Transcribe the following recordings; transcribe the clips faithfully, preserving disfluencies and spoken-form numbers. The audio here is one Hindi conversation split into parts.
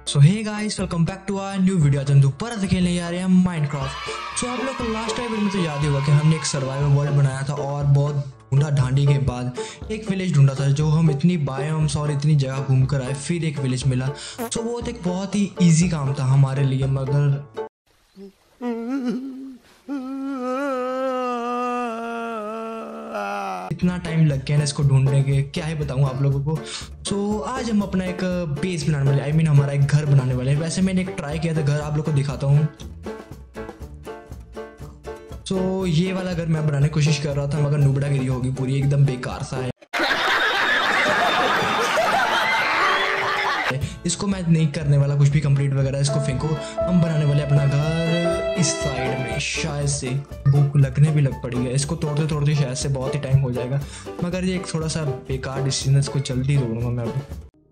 So hey guys, welcome back to our new video. आज हम दोबारा खेलने जा रहे हैं माइनक्राफ्ट। सो आप लोग को लास्ट टाइम में तो याद ही होगा कि हमने एक सर्वाइवल वर्ल्ड बनाया था और बहुत ढूंढा ढांडी के बाद एक विलेज ढूंढा था, जो हम इतनी बायोम्स और इतनी जगह घूम कर आए, फिर एक विलेज मिला। सो वो एक बहुत ही ईजी काम था हमारे लिए, मगर इतना टाइम लग गया ना इसको ढूंढने के, क्या ही बताऊं आप लोगों को। सो so, आज हम अपना एक बेस बनाने वाले, आई I मीन mean, हमारा एक घर बनाने वाले हैं। वैसे मैंने एक ट्राई किया था घर, आप लोग को दिखाता हूँ। सो so, ये वाला घर मैं बनाने की कोशिश कर रहा था, मगर नुबड़ागिरी होगी पूरी, एकदम बेकार सा है। इसको मैं नहीं करने वाला कुछ भी कंप्लीट वगैरह, इसको फेंको। हम बनाने वाले अपना घर इस साइड में। शायद से भूख लगने भी लग पड़ी है, इसको तोड़ते तोड़ते शायद से बहुत ही टाइम हो जाएगा, मगर ये एक थोड़ा सा बेकार डिसीजन, इसको जल्दी तोड़ूंगा मैं अब।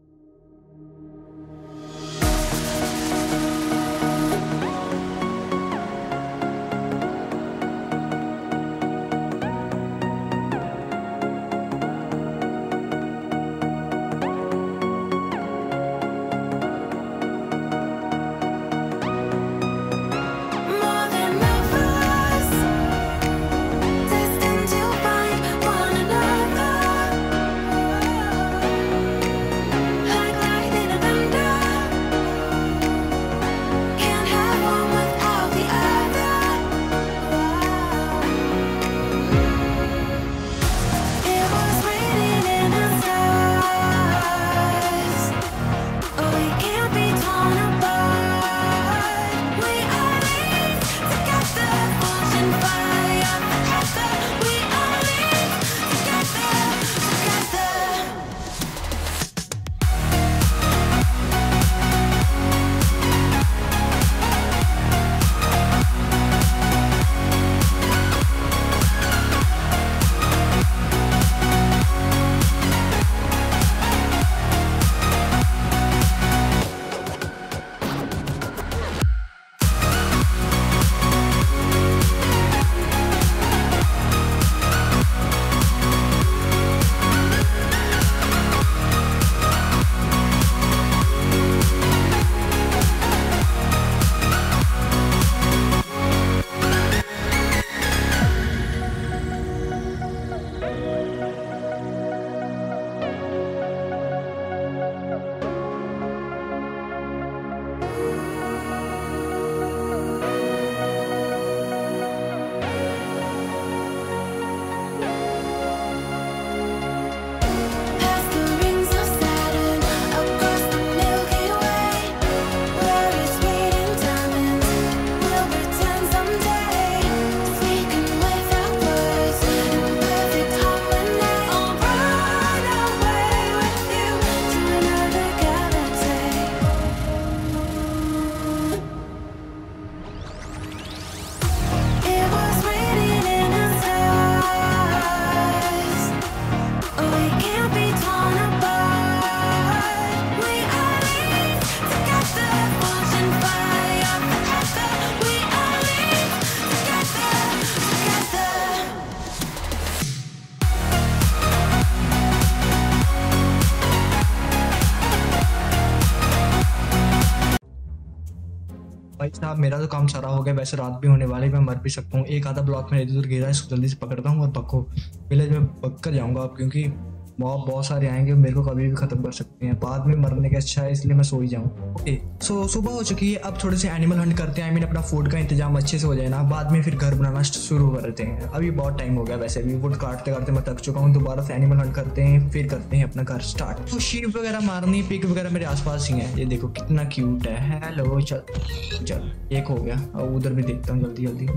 भाई साहब, मेरा तो काम सारा हो गया। वैसे रात भी होने वाली, मैं मर भी सकता हूँ। एक आधा ब्लॉक में इधर उधर गिरा है, इसको जल्दी से पकड़ता हूँ और पक्को विलेज में पक कर जाऊँगा अब, क्योंकि बहुत बहुत सारे आएंगे, मेरे को कभी भी खत्म कर सकते हैं। बाद में मरने का अच्छा है, इसलिए मैं सो ही जाऊँ। ओके, सो सुबह हो चुकी है, अब थोड़े से एनिमल हंट करते हैं। आई मीन अपना फूड का इंतजाम अच्छे से हो जाए ना, बाद में फिर घर बनाना शुरू कर देते हैं। अभी बहुत टाइम हो गया, वैसे भी वुड काटते काटते मैं थक चुका हूँ। दोबारा से एनिमल हंट करते हैं, फिर करते हैं अपना घर स्टार्ट। तो शीप वगैरह मारनी, पिग वगैरह मेरे आसपास ही है। ये देखो कितना क्यूट है। हेलो, चल चल, एक हो गया। अब उधर भी देखता हूँ जल्दी जल्दी।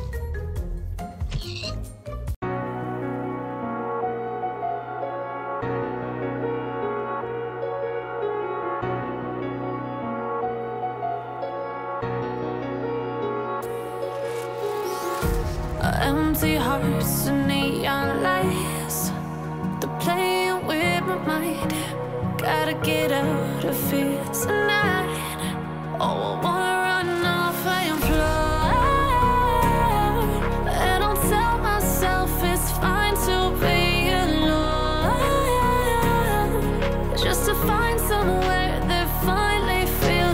Empty hearts and neon lights, they're playing with my mind. Gotta get out of here tonight. Oh, I wanna run off and fly. And I'll tell myself it's fine to be alone, just to find somewhere that finally feels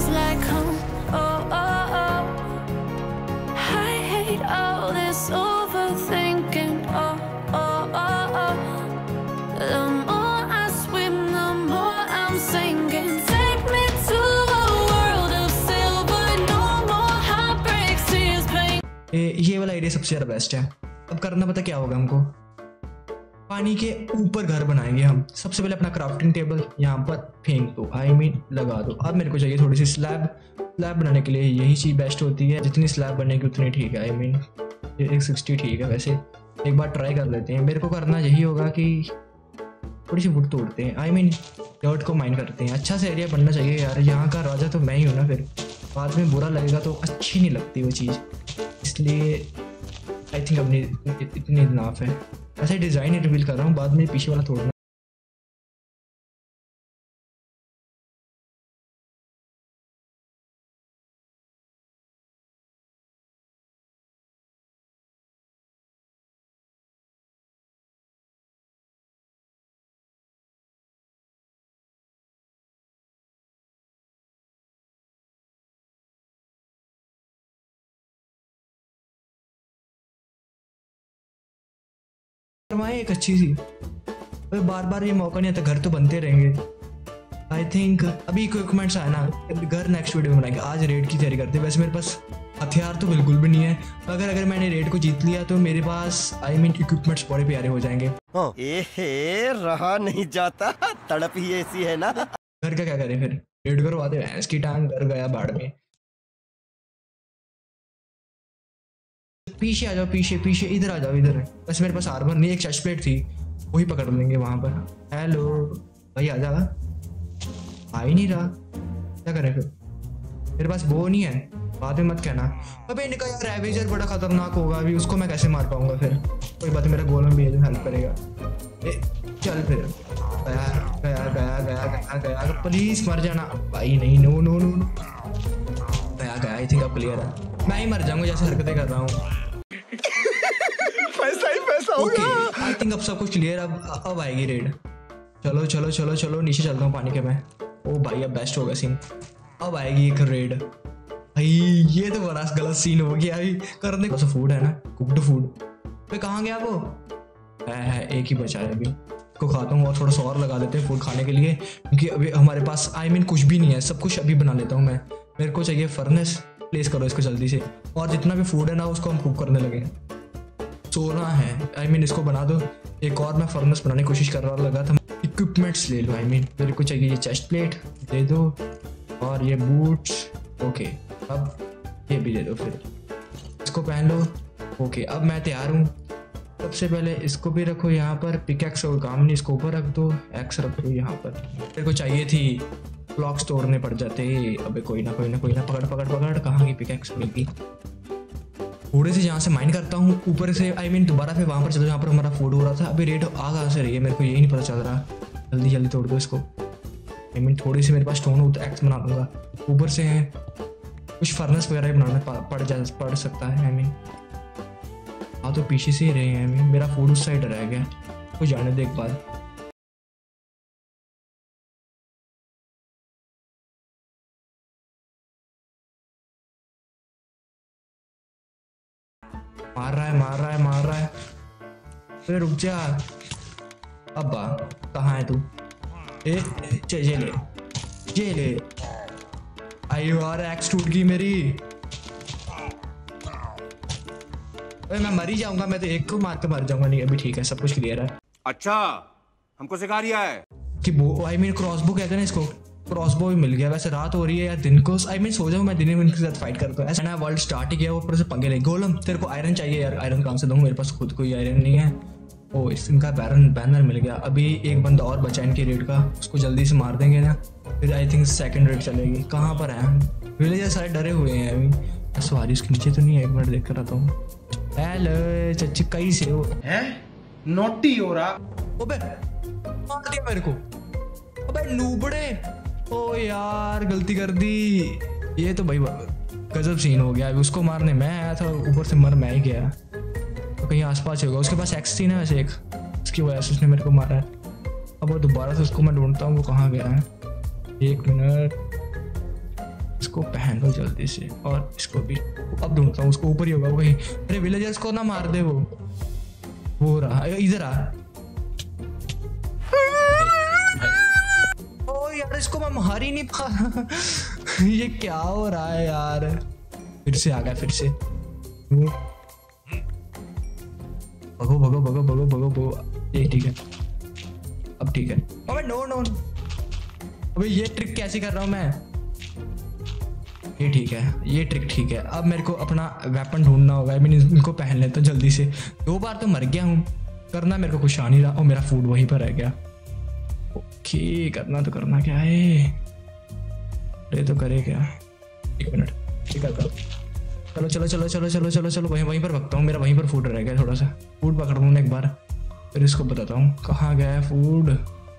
idea सबसे ज़्यादा बेस्ट है। अब करना पता क्या होगा हमको, पानी के ऊपर घर बनाएंगे हम। सबसे पहले अपना क्राफ्टिंग टेबल यहाँ पर फेंक दो, आई मीन लगा दो। अब मेरे को चाहिए थोड़ी सी स्लैब। स्लैब बनाने के लिए यही चीज़ बेस्ट होती है, जितनी स्लैब बनेगी उतनी ठीक है। आई मीन एक सिक्सटी ठीक है। वैसे एक बार ट्राई कर लेते हैं। मेरे को करना यही होगा कि थोड़ी सी वुड तोड़ते हैं, आई मीन डर्ट को माइन करते हैं। अच्छा सा एरिया बनना चाहिए यार, यहाँ का राजा तो मैं ही हूँ ना, फिर बाद में बुरा लगेगा तो अच्छी नहीं लगती वो चीज़, इसलिए आई थिंक अपनी इतनी इनाफ है। ऐसे डिज़ाइन ही रिवील कर रहा हूँ, बाद में पीछे वाला तोड़ना। करवाएं एक अच्छी सी, बार बार ये मौका नहीं आता, घर तो बनते रहेंगे। आई थिंक अभी इक्विपमेंट्स आए ना, घर नेक्स्ट वीडियो में बनाएंगे। आज रेड की तैयारी करते हैं। वैसे मेरे पास हथियार तो बिल्कुल भी नहीं है, अगर अगर मैंने रेड को जीत लिया तो मेरे पास आई मीन इक्विपमेंट्स बड़े प्यारे हो जाएंगे। ए रहा नहीं जाता, तड़प ही ऐसी है ना। घर का क्या करें फिर, रेड करवाते हैं। इसकी टांग घर गया बाढ़ में। पीछे आ जाओ, पीछे पीछे इधर आ जाओ, इधर। बस मेरे पास आर्मर नहीं, एक चेस्ट प्लेट थी, वही पकड़ लेंगे वहां पर। हेलो भाई, आ जा। आ ही नहीं रहा, क्या करें फिर? मेरे पास वो नहीं है, बाद में मत कहना। अबे इनका यार रैवेजर बड़ा खतरनाक होगा, अभी उसको मैं कैसे मार पाऊंगा फिर? कोई बात, मेरा गोलम भी है जो हेल्प करेगा। ए, चल फिर। गया गया गया गया गया गया, प्लीज मर जाना भाई। नहीं, नो नो नो गया गया। आई थिंक अब क्लियर है, मैं ही मर जाऊंगा जैसे हरकतें कर रहा हूँ। पैसा ही पैसा होगा। आई थिंक अब सब कुछ क्लियर। अब अब आएगी रेड। चलो चलो चलो चलो, नीचे चलता हूँ पानी के मैं। ओ भाई अब बेस्ट होगा सीन, अब आएगी एक रेड। भाई ये तो बड़ा गलत सीन हो गया अभी करने को। फूड है ना, कुक्ड फूड। भाई कहाँ गया वो? है, है एक ही बचा है अभी, को खाता हूँ और थोड़ा सा और लगा देते हैं फूड खाने के लिए, क्योंकि अभी हमारे पास आई मीन कुछ भी नहीं है। सब कुछ अभी बना लेता हूँ मैं। मेरे को चाहिए फर्नेस, प्लेस करो इसको जल्दी से, और जितना भी फूड है ना उसको हम कुक करने लगे। सोना है, आई मीन इसको बना दो। एक और मैं फर्नेस बनाने की कोशिश कर रहा लगा था। इक्विपमेंट्स ले लो, आई मीन मेरे को चाहिए ये चेस्ट प्लेट दे दो, और ये बूट्स। ओके अब ये भी दे दो, फिर इसको पहन लो। ओके अब मैं तैयार हूँ। सबसे पहले इसको भी रखो यहाँ पर, पिकैक्स और काम नहीं, इसको ऊपर रख दो। एक्स रख दो यहाँ पर। मेरे को चाहिए थी, ब्लॉक्स तोड़ने पड़ जाते। अबे कोई ना कोई ना कोई ना, पकड़ पकड़ पकड़। कहाँ की पिकैक्स मिलगी? थोड़े से जहाँ से माइन करता हूँ ऊपर से, आई मीन दोबारा फिर वहाँ पर चलो जहाँ पर हमारा फूड हो रहा था। अभी रेड आ कहाँ से रही है मेरे को यही नहीं पता चल रहा। जल्दी जल्दी तोड़ दो इसको। आई मीन थोड़ी सी मेरे पास स्टोन हो तो एक्स बना दूंगा। ऊपर से है कुछ फर्नेस वगैरह भी बनाना पड़ जा पड़ सकता है। आई मीन हाँ तो पीछे से ही रहे हैं। आई मीन मेरा फूड उस साइड रह गया, कुछ जाने देख बाद। मार रहा है मार रहा है मार रहा है। अरे रुक जा। अब्बा कहाँ है तू? ए ये ले ये ले। आई यार एक्स टूट गई मेरी। अरे मैं मर ही जाऊंगा, मैं तो एक को मार के मर जाऊंगा। नहीं अभी ठीक है, सब कुछ क्लियर है। अच्छा हमको सिखा रिया है कि वो आई मीन क्रॉसबो कहते हैं ना इसको, क्रॉसबो भी मिल गया। वैसे रात हो रही है या दिन को, आई मीन सो जाऊं मैं, दिन में इनके साथ फाइट करता हूँ। ऐसा ना वर्ल्ड स्टार्ट ही किया, ऊपर से पंगे ले। गोलम तेरे को आयरन चाहिए यार, आयरन कहाँ से दूँ? मेरे पास खुद कोई आयरन नहीं है। ओ इनका बैरन बैनर मिल गया। अभी एक बंदा और बचा इनकी रेड का, उसको जल्दी से मार देंगे ना, फिर आई थिंक सेकंड रेड चलेगी। कहाँ पर है? विलेजर सारे डरे हुए हैं अभी। सवारी उसके नीचे तो नहीं है, एक मिनट देख कर आता हूँ। हेलो चच्ची कैसे हो? हैं नोटी हो रहा। ओबे मार दिया मेरे को। अबे नूबड़े, ओ यार गलती कर दी। ये तो भाई गजब सीन हो गया। अभी उसको मारने मैं आया था, ऊपर से मर मैं ही गया। तो कहीं आसपास होगा, उसके पास एक्स थी ना वैसे एक, उसकी वजह से उसने मेरे को मारा है। अब वो दोबारा से उसको मैं ढूंढता हूँ, वो कहाँ गया है। एक मिनट, इसको पहन लो जल्दी से, और इसको भी अब ढूंढता हूँ। उसको ऊपर ही होगा वो कहीं। अरे विलेजर्स को ना मार दे, वो वो रहा इधर आ। ओ यार इसको मैं मार ही नहीं पा रहा। ये क्या हो रहा है यार? फिर से आ गया, फिर से भगो भगो भगो भगो भगो भगो। ये ठीक है, अब ठीक है। अबे नो नो, अबे ये ट्रिक कैसे कर रहा हूँ मैं? ये ठीक है, ये ट्रिक ठीक है। अब मेरे को अपना वेपन ढूंढना होगा। आई मीन इनको पहन लेता हूँ जल्दी से। दो बार तो मर गया हूँ, करना मेरे को कुछ आ नहीं रहा। और मेरा फूड वहीं पर रह गया। ओके, करना तो करना क्या है, ये तो करे क्या। एक मिनट, ठीक है। चलो चलो चलो चलो चलो चलो चलो वहीं वहीं पर भगता हूँ। मेरा वहीं पर फूड रह गया थोड़ा सा। फूड पकड़ लूँ एक बार, फिर इसको बताता हूँ कहाँ गया है फूड।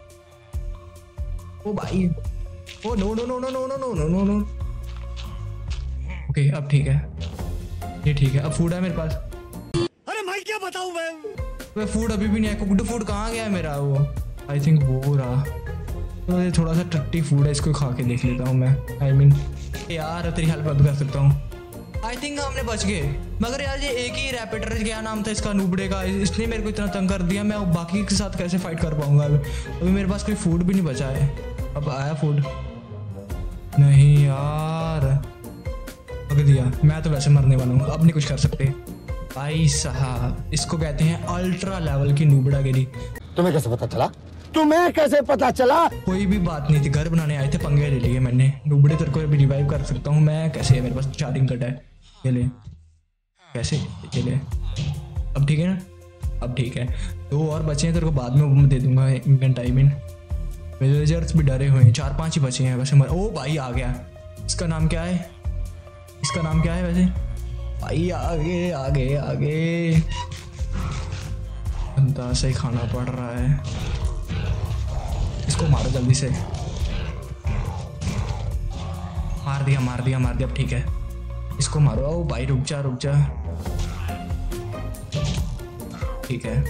ओ भाई, oh no no no no no no no no no no. Okay, अब ठीक है, ये ठीक है। अब फूड है मेरे पास। अरे भाई क्या बताऊं मैं? वह फूड अभी भी नहीं है। कुकड फूड कहाँ गया है मेरा? वो आई थिंक वो रहा। तो ये थोड़ा सा टट्टी फूड है, इसको खा के देख लेता हूँ मैं। आई मीन यार तेरी हेल्प अब कर सकता हूँ। आई थिंक हमने बच गए, मगर यार ये एक ही रैपिटर, क्या नाम था इसका, नूबड़े का, इसने मेरे को इतना तंग कर दिया। मैं बाकी के साथ कैसे फाइट कर पाऊंगा? अभी मेरे पास कोई फूड भी नहीं बचा है। अब आया फूड नहीं यार, पक दिया। मैं तो वैसे मरने वाला हूँ, अब नहीं कुछ कर सकते। भाई साहब, इसको कहते हैं अल्ट्रा लेवल की नूबड़ागिरी। तुम्हें कैसे पता चला? तुम्हें कैसे पता चला? कोई भी बात नहीं थी, घर बनाने आए थे, पंगे ले लिए मैंने। नूबड़े तेरे को भी रिवाइव कर सकता हूँ मैं। कैसे है? मेरे पास चार्जिंग कट है। ये ले, कैसे? ये ले, अब ठीक है ना? अब ठीक है। दो और बचे हैं, तेरे को बाद में दे दूंगा इवेंट। आई मीन विलेजर्स भी डरे हुए हैं, चार पांच ही बचे हैं वैसे। मर ओ भाई आ गया। इसका नाम क्या है? इसका नाम क्या है वैसे? भाई आगे आगे आगे, बंदा से खाना पड़ रहा है। इसको मारो जल्दी से। मार दिया मार दिया मार दिया, अब ठीक है। इसको मारो। ओ भाई रुक जा रुक जा, ठीक है।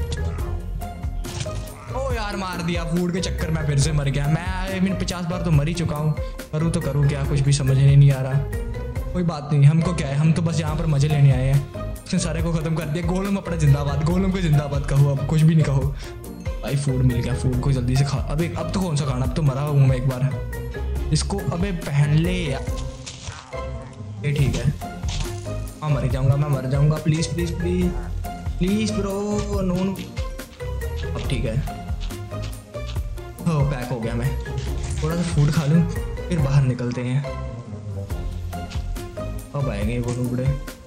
ओ यार मार दिया, फूड के चक्कर में फिर से मर गया मैं। आई मीन पचास बार तो मर ही चुका हूँ। करूँ तो करूँ क्या, कुछ भी समझ नहीं आ रहा। कोई बात नहीं, हमको क्या है, हम तो बस यहाँ पर मजे लेने आए हैं। उसने सारे को खत्म कर दिया। गोलम अपना जिंदाबाद, गोलम को जिंदाबाद कहो, अब कुछ भी नहीं कहो। भाई फूड मिल गया, फूड को जल्दी से खा। अबे अब तो कौन सा खाना, अब तो मरा हूँ मैं एक बार। इसको अबे पहन ले यार। ये ठीक है। हाँ मर जाऊंगा मैं, मर जाऊंगा। Please please please please bro, no no. अब ठीक है, हो पैक हो गया मैं। थोड़ा सा फूड खा लूँ, फिर बाहर निकलते हैं। अब आएंगे वो नूबड़े।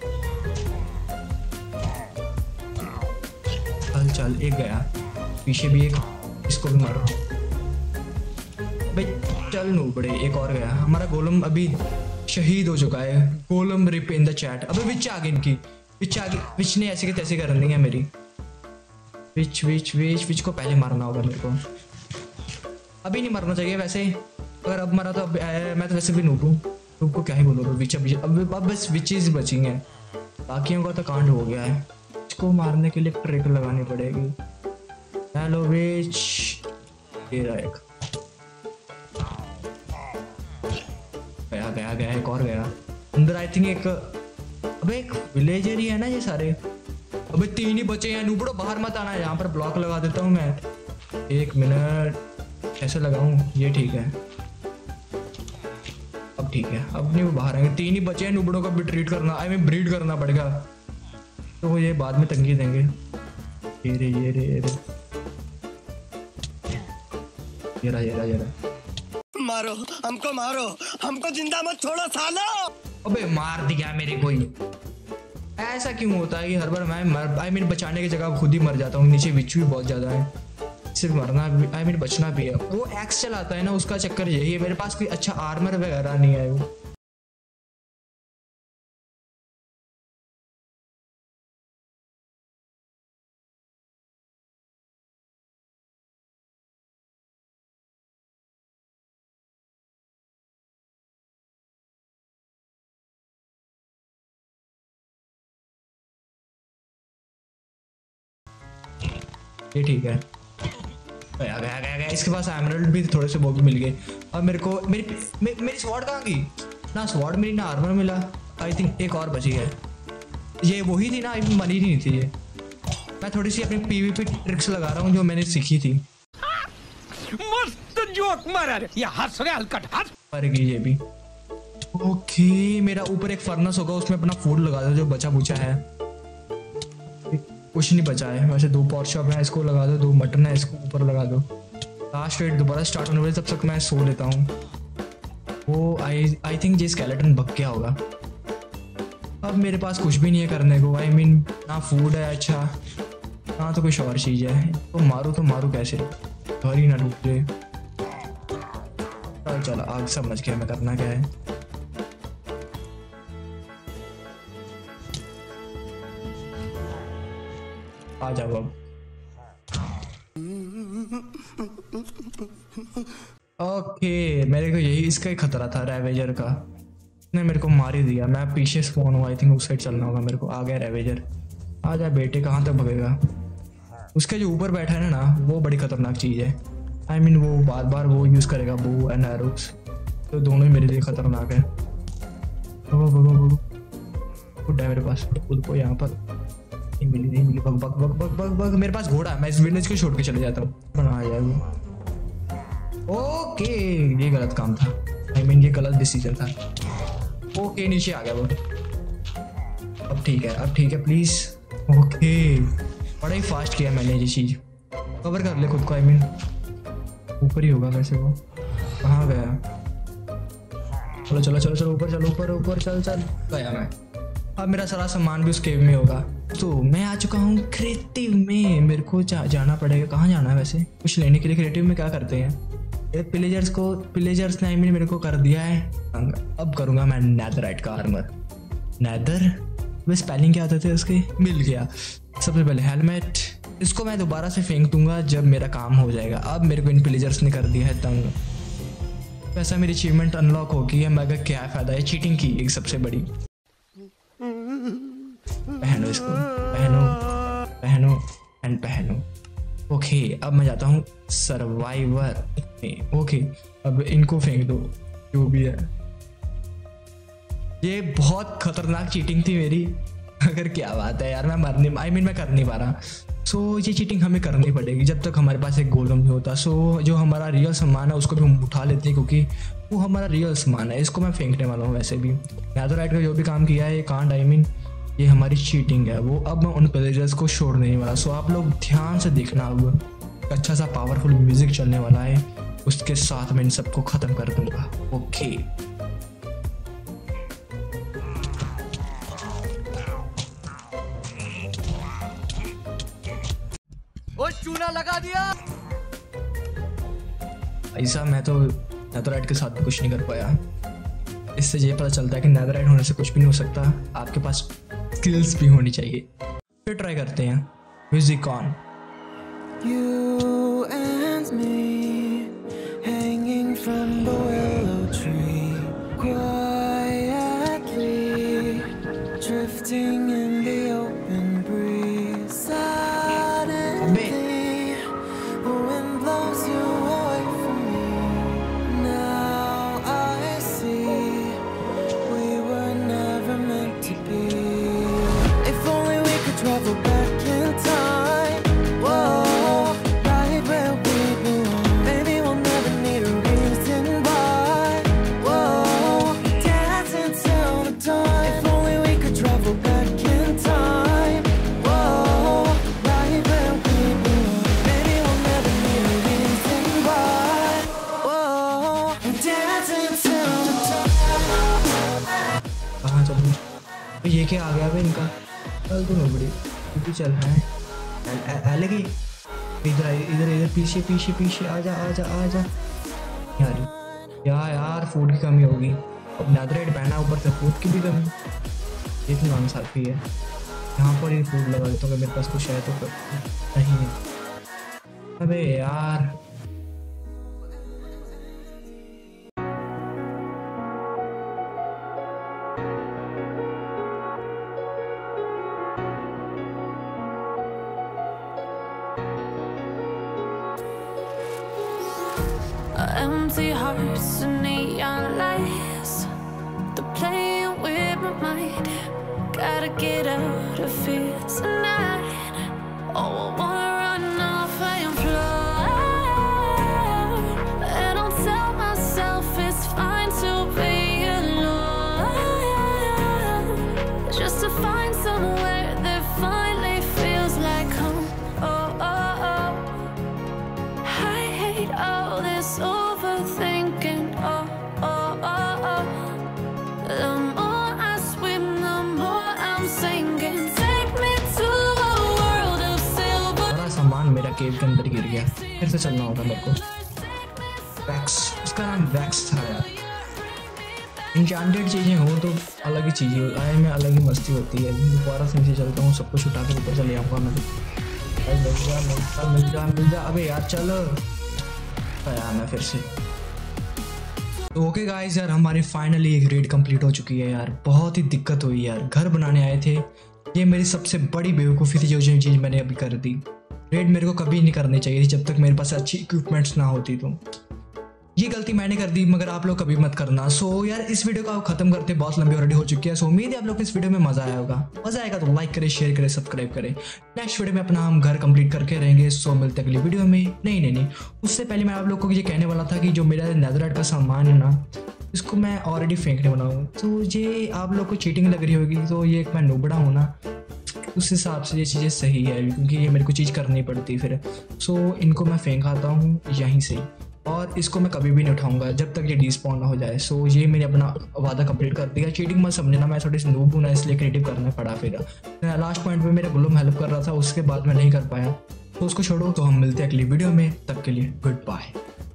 चल चल, एक गया, पीछे भी एक, इसको भी मारो। भाई चल नूबड़े, एक और गया। हमारा गोलम अभी शहीद हो चुका है। Golem RIP in the chat. अबे विच आ गई इनकी, विच आ गई। विच ने ऐसे के तैसे कर दी है मेरी। विच विच विच विच को पहले मारना होगा मेरे को। अभी नहीं मरना चाहिए वैसे, अगर अब मरा तो अब, मैं तो वैसे भी नूब हूँ। नूब को क्या ही बोलो, विच अब अब अब बस विचेस बची हैं, बाकियों का तो कांड हो गया है। इसको मारने के लिए ट्रिक लगानी पड़ेगी। हेलो विच, ये रहा एक। गया गया गया, एक और गया अंदर। आई थिंक एक, अबे एक विलेजर ही है ना ये सारे। अबे तीन ही बचे हैं। नूबड़ो बाहर मत आना, यहाँ पर ब्लॉक लगा देता हूँ मैं। एक मिनट, कैसे लगाऊं? ये ठीक है, अब ठीक है। अब नहीं वो बाहर आएंगे। तीन ही बचे हैं, नूबड़ों का भी ट्रीट करना, आई मीन ब्रीड करना पड़ेगा, तो ये बाद में तंगी देंगे। ये रे ये रे ये रे, ये रहा ये रहा ये रहा। मारो हमको, मारो हमको, जिंदा मत छोड़ो सालो। अबे मार दिया मेरे को ही। ऐसा क्यों होता है कि हर बार मैं मर, आई मीन बचाने की जगह खुद ही मर जाता हूँ। नीचे बिच्छू भी बहुत ज्यादा है, सिर्फ मरना आई मीन बचना भी है। वो एक्स चलाता है ना, उसका चक्कर यही है। मेरे पास कोई अच्छा आर्मर वगैरह नहीं है। वो ये ठीक है। गया गया गया गया। इसके पास एमराल्ड भी थोड़े से, वो भी मिल गए। अब मेरे को मेरी मे, मेरी स्वॉर्ड कहाँ गई? ना स्वॉर्ड मिली ना आर्मर मिला। आई थिंक एक और बची है। ये वही थी ना, आई मनी नहीं थी ये। मैं थोड़ी सी अपनी पीवीपी ट्रिक्स लगा रहा हूँ जो मैंने सीखी थी। मस्त जोक मारा रे, ये हंस रहे हलकट हंस। पर गई ये भी। ओके, मेरा ऊपर एक फर्नेस होगा, उसमें अपना फूड लगा दो जो बचा बुचा है। कुछ नहीं बचा है। वैसे दो पॉर्क चॉप है, इसको लगा दो, दो मटन है, इसको ऊपर लगा दो। लास्ट रेट दोबारा स्टार्ट होने वाले, तब तक मैं सो लेता हूँ। वो आई आई थिंक ये स्केलेटन भग गया होगा। अब मेरे पास कुछ भी नहीं है करने को। आई I मीन mean, ना फूड है अच्छा, ना तो कुछ और चीज़ है। तो मारूँ तो मारूँ कैसे, घर ही ना टूट जाए। चल चल आग समझ गया मैं करना क्या है। आ जाओ अब। ओके, मेरे को यही इसका ही खतरा था, रेवेजर का। ने मेरे को मार ही दिया। मैं पीछे स्पॉन हुआ, आई थिंक उस साइड चलना होगा मेरे को। आ गया रेवेजर। आ जा बेटे, कहाँ तक भगेगा। उसके जो ऊपर बैठा है ना, वो बड़ी खतरनाक चीज़ है। आई I मीन mean, वो बार बार वो यूज़ करेगा बो एंड एरोस, तो दोनों ही मेरे लिए खतरनाक है। भगो भगो भगो, फुट है मेरे पास, खुद को यहाँ पर नहीं मिली नहीं मिली। Bug bug bug bug bug bug. मेरे पास घोड़ा है, मैं इस विलेज को छोड़ के चले जाता हूँ। बना जाए वो। ओके, ये गलत काम था। आई I मीन mean, ये गलत डिसीजन था। ओके, नीचे आ गया वो। अब ठीक है, अब ठीक है प्लीज। ओके, बड़ा ही फास्ट किया मैंने ये चीज। कवर कर ले खुद को। आई मीन ऊपर ही होगा वैसे। वो कहाँ गया। चलो चलो चलो चलो ऊपर चलो, ऊपर ऊपर चल चल गया मैं। अब मेरा सारा सामान भी उस केव में होगा। तो मैं आ चुका हूँ क्रिएटिव में। मेरे को जा, जाना पड़ेगा। कहाँ जाना है वैसे कुछ लेने के लिए। क्रिएटिव में क्या करते हैं पिलेजर्स को, पिलेजर्स ने आई मीन मेरे को कर दिया है। अब करूँगा मैं नेदराइट का आर्मर। नेदर वे स्पेलिंग क्या आते थे उसके, मिल गया। सबसे पहले हेलमेट, इसको मैं दोबारा से फेंक दूंगा जब मेरा काम हो जाएगा। अब मेरे को इन पिलेजर्स ने कर दिया है तंग। वैसा मेरी अचीवमेंट अनलॉक होगी है, मगर क्या फ़ायदा है, चीटिंग की एक सबसे बड़ी। पहनो इसको, पहनो पहनो एंड पहनो। ओके, अब मैं जाता हूँ सर्वाइवर में। ओके, अब इनको फेंक दो जो भी है। ये बहुत खतरनाक चीटिंग थी मेरी। अगर क्या बात है यार, मैं मरने आई मीन मैं कर नहीं पा रहा। सो so, ये चीटिंग हमें करनी पड़ेगी जब तक हमारे पास एक गोलम नहीं होता। सो so, जो हमारा रियल सामान है उसको भी हम उठा लेते हैं, क्योंकि वो हमारा रियल सामान है। इसको मैं फेंकने वाला हूँ। वैसे भी नेदरराइट का जो भी काम किया है ये कांड, आई मीन ये हमारी चीटिंग है। वो अब मैं उन पिलेजर्स को छोड़ने नहीं वाला। सो so, आप लोग ध्यान से देखना, अब अच्छा सा पावरफुल म्यूजिक चलने वाला है, उसके साथ मैं इन सबको ख़त्म कर दूंगा। ओके, ओ चूना लगा दिया। ऐसा मैं तो नेदरराइट के साथ भी कुछ नहीं कर पाया। इससे ये पता चलता है कि नेदरराइट होने से कुछ भी नहीं हो सकता, आपके पास स्किल्स भी होनी चाहिए। फिर ट्राई करते हैं। Music on. You and me hanging from the willow tree, quietly drifting in the open breeze. Suddenly, the wind blows you away from me. Now I see we were never meant to be. If only we could travel back in time. Whoa. ये क्या आ गया भाई इनका। चल तो नोबड़ी क्योंकि चल है आले की इधर इधर इधर पीछे पीछे पीछे आजा आजा आजा यार। क्या यार फूड की कमी होगी। अब नेदरराइट पहना ऊपर से फूड की भी कमी। एक नाम साथी है यहाँ पर ही फूड लगा देता हूँ। मेरे पास कुछ है तो नहीं है। अबे यार empty hearts and neon lights, they're playing with my mind. Gotta get out of here tonight. Oh, I wanna run off and fly, and I'll tell myself it's fine to be alone, just to find somewhere that finally feels like केव के अंदर गिर गया, फिर से चलना होगा मेरे को। वैक्स, उसका नाम वैक्स था यार। इंचांटेड चीज़ें हो तो अलग ही चीज़ें आए में अलग ही मस्ती होती है। दोबारा से नीचे चलता हूँ, सब कुछ उठा के ऊपर चले जाऊँगा मैं। मिल जा मिल जा मिल जा मिल जा, अबे यार चल यार मैं फिर से। तो ओके गाइस यार, हमारी फाइनली एक रेड कंप्लीट हो चुकी है यार। बहुत ही दिक्कत हुई यार, घर बनाने आए थे, ये मेरी सबसे बड़ी बेवकूफ़ी थी जो जो चीज़ मैंने अभी कर दी। रेड मेरे को कभी नहीं करनी चाहिए थी जब तक मेरे पास अच्छी इक्विपमेंट्स ना होती, तो ये गलती मैंने कर दी, मगर आप लोग कभी मत करना। सो so, यार इस वीडियो को खत्म करते, बहुत लंबी ऑलरेडी हो चुकी है। सो so, उम्मीद है आप लोग को इस वीडियो में मजा आया होगा। मजा आएगा तो लाइक करें, शेयर करें, सब्सक्राइब करें। नेक्स्ट वीडियो में अपना हम घर कंप्लीट करके रहेंगे। सो so, मिलते अगली वीडियो में। नहीं नहीं नहीं उससे पहले मैं आप लोग को ये कहने वाला था कि जो मेरा नेदरराइट का सामान है ना, इसको मैं ऑलरेडी फेंकने वाला हूँ। तो ये आप लोग को चीटिंग लग रही होगी, तो ये एक मैं नुबड़ा हूँ ना, उस हिसाब से ये चीज़ें सही है क्योंकि ये मेरे को चीज़ करनी पड़ती फिर। सो so, इनको मैं फेंक आता हूँ यहीं से, और इसको मैं कभी भी नहीं उठाऊंगा जब तक ये डिस्पॉन ना हो जाए। सो so, ये मैंने अपना वादा कंप्लीट कर दिया। चीटिंग मत समझना, मैं थोड़ी सी नूब हूं ना, इसलिए क्रिएटिव करना पड़ा। फिर लास्ट पॉइंट पे मेरे गुलम हेल्प कर रहा था, उसके बाद मैं नहीं कर पाया, तो उसको छोड़ो। तो हम मिलते हैं अगली वीडियो में, तब के लिए गुड बाय।